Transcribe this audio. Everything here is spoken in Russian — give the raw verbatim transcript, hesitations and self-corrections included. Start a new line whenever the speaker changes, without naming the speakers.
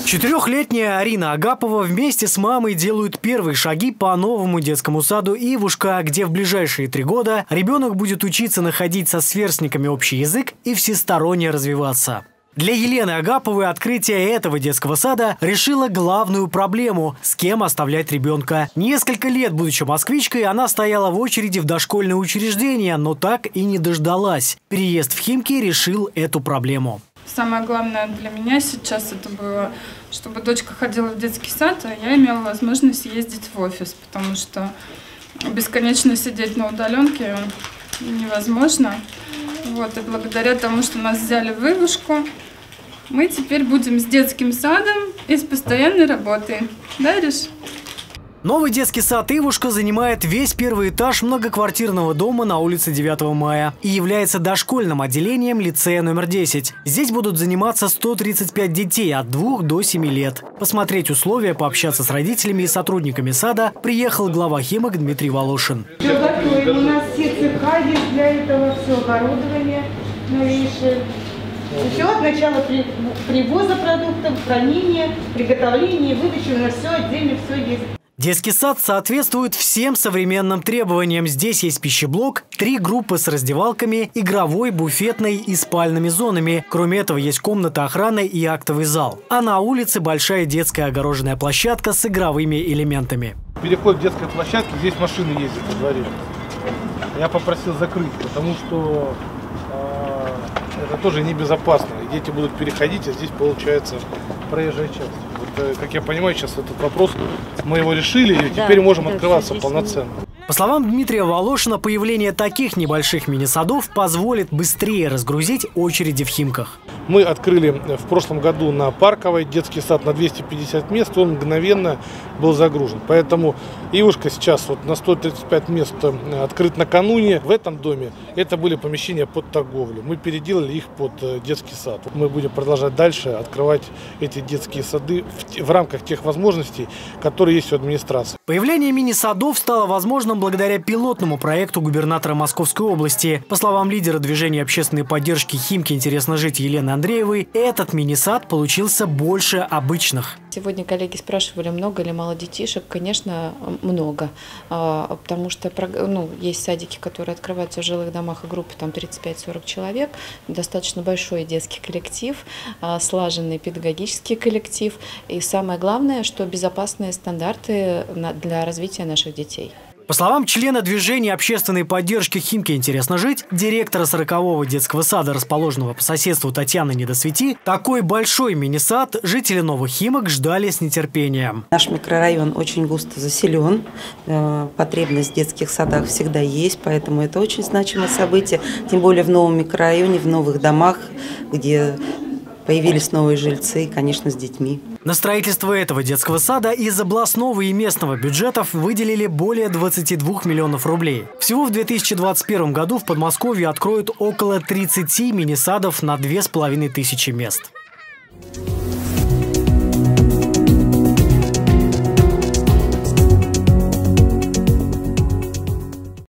Четырехлетняя Арина Агапова вместе с мамой делают первые шаги по новому детскому саду «Ивушка», где в ближайшие три года ребенок будет учиться находить со сверстниками общий язык и всесторонне развиваться. Для Елены Агаповой открытие этого детского сада решило главную проблему – с кем оставлять ребенка. Несколько лет, будучи москвичкой, она стояла в очереди в дошкольное учреждение, но так и не дождалась. Переезд в Химки решил эту проблему.
Самое главное для меня сейчас это было, чтобы дочка ходила в детский сад, а я имела возможность ездить в офис, потому что бесконечно сидеть на удаленке невозможно. Вот, и благодаря тому, что нас взяли в Ивушку, мы теперь будем с детским садом и с постоянной работой. Да, Ириш?
Новый детский сад «Ивушка» занимает весь первый этаж многоквартирного дома на улице девятого мая и является дошкольным отделением лицея номер десять. Здесь будут заниматься сто тридцать пять детей от двух до семи лет. Посмотреть условия, пообщаться с родителями и сотрудниками сада приехал глава Химок Дмитрий Волошин.
Все готовим. У нас все цеха есть для этого, все оборудование новейшее. Все от начала привоза продуктов, хранения, приготовления, выдачи, у нас все отдельно, все есть.
Детский сад соответствует всем современным требованиям. Здесь есть пищеблок, три группы с раздевалками, игровой, буфетной и спальными зонами. Кроме этого, есть комната охраны и актовый зал. А на улице большая детская огороженная площадка с игровыми элементами.
Переход в детской площадке, здесь машины ездят во дворе. Я попросил закрыть, потому что э, это тоже небезопасно. И дети будут переходить, а здесь получается проезжая часть. Вот, как я понимаю, сейчас этот вопрос мы его решили, и теперь да, можем да, открываться полноценно.
По словам Дмитрия Волошина, появление таких небольших мини-садов позволит быстрее разгрузить очереди в Химках.
Мы открыли в прошлом году на Парковой детский сад на двести пятьдесят мест, он мгновенно был загружен. Поэтому Ивушка сейчас вот на сто тридцать пять мест открыт накануне. В этом доме это были помещения под торговлю. Мы переделали их под детский сад. Мы будем продолжать дальше открывать эти детские сады в, в рамках тех возможностей, которые есть у администрации.
Появление мини-садов стало возможным благодаря пилотному проекту губернатора Московской области. По словам лидера движения общественной поддержки «Химки. Интересно жить» Елены Андреевой, этот мини-сад получился больше обычных.
Сегодня коллеги спрашивали, много или мало детишек. Конечно, много, потому что ну, есть садики, которые открываются в жилых домах, и группы там тридцать пять сорок человек. Достаточно большой детский коллектив, слаженный педагогический коллектив. И самое главное, что безопасные стандарты для развития наших детей.
По словам члена движения общественной поддержки «Химки. Интересно жить», директора сорокового детского сада, расположенного по соседству Татьяны Недосвети, такой большой мини-сад жители Новых Химок ждали с нетерпением.
Наш микрорайон очень густо заселен, потребность в детских садах всегда есть, поэтому это очень значимое событие, тем более в новом микрорайоне, в новых домах, где появились новые жильцы, конечно, с детьми.
На строительство этого детского сада из областного и местного бюджетов выделили более двадцати двух миллионов рублей. Всего в две тысячи двадцать первом году в Подмосковье откроют около тридцати мини-садов на две с половиной тысячи мест.